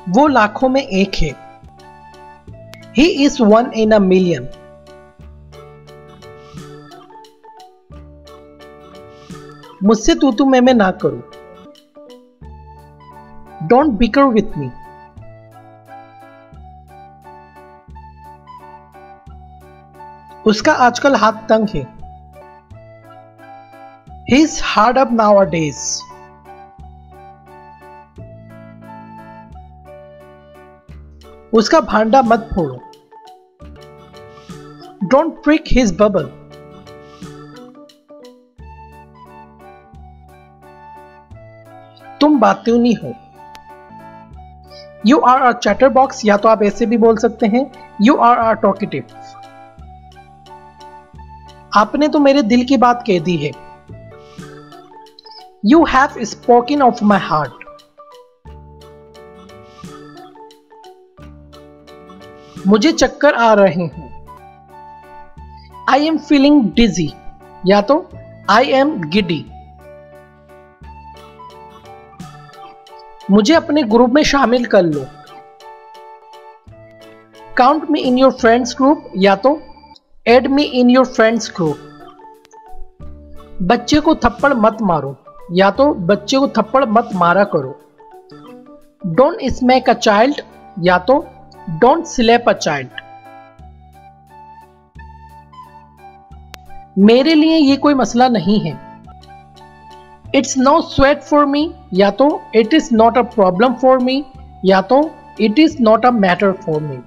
वो लाखों में एक है। He is one in a million. मुझसे तू मैं ना करो। Don't bicker with me. उसका आजकल हाथ तंग है। He's hard up nowadays. उसका भांडा मत फोड़ो। Don't prick his bubble. तुम बातूनी हो। You are a chatterbox, या तो आप ऐसे भी बोल सकते हैं You are a talkative. आपने तो मेरे दिल की बात कह दी है। You have spoken of my heart. मुझे चक्कर आ रहे हैं। I am feeling dizzy, या तो I am giddy. मुझे अपने ग्रुप में शामिल कर लो। Count me in your friends group, या तो Add me in your friends group. बच्चे को थप्पड़ मत मारो, या तो बच्चे को थप्पड़ मत मारा करो। Don't smack a child, या तो Don't slap a child. मेरे लिए ये कोई मसला नहीं है। It's no sweat for me, या तो It is not a problem for me, या तो It is not a matter for me.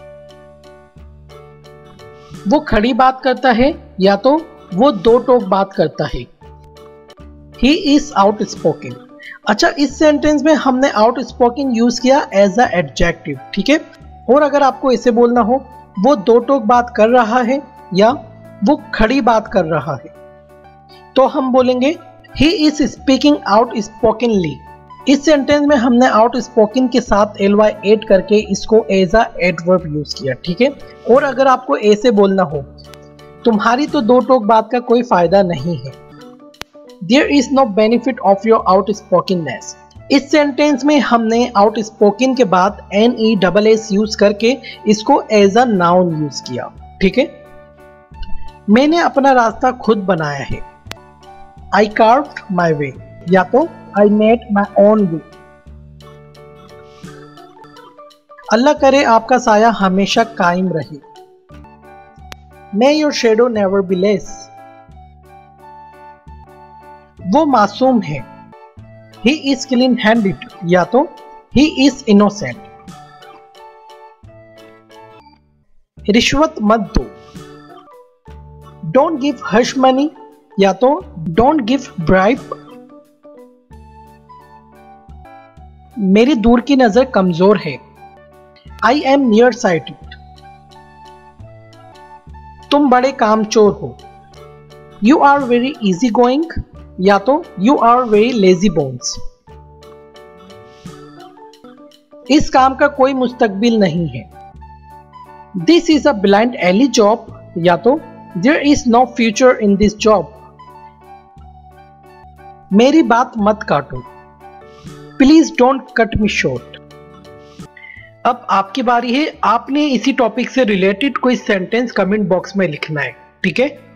वो खड़ी बात करता है, या तो वो दो टोक बात करता है। He is outspoken. अच्छा, इस सेंटेंस में हमने outspoken यूज किया एज अ एडजेक्टिव, ठीक है। और अगर आपको ऐसे बोलना हो वो दो टोक बात कर रहा है या वो खड़ी बात कर रहा है, तो हम बोलेंगे He is speaking outspokenly. इस सेंटेंस में हमने outspoken के साथ ly ऐड करके इसको एज अ एडवर्ब यूज किया, ठीक है। और अगर आपको ऐसे बोलना हो तुम्हारी तो दो टोक बात का कोई फायदा नहीं है, There is no benefit of your outspokenness. इस सेंटेंस में हमने outspoken के बाद NESS यूज करके इसको एज अ नाउन यूज किया, ठीक है। मैंने अपना रास्ता खुद बनाया है। I carved my way, या तो I made my own way. अल्लाह करे आपका साया हमेशा कायम रहे। May your shadow never be less. वो मासूम है। He is clean-handed, या तो He is innocent. रिश्वत मत दो। Don't give hush money, या तो Don't give bribe. मेरी दूर की नजर कमजोर है। I am nearsighted. तुम बड़े कामचोर हो। You are very easygoing, या तो You are very lazy bones. इस काम का कोई मुस्तकबिल नहीं है। This is a blind alley job, या तो There is no future in this job. मेरी बात मत काटो। Please don't cut me short. अब आपकी बारी है, आपने इसी टॉपिक से रिलेटेड कोई सेंटेंस कमेंट बॉक्स में लिखना है, ठीक है।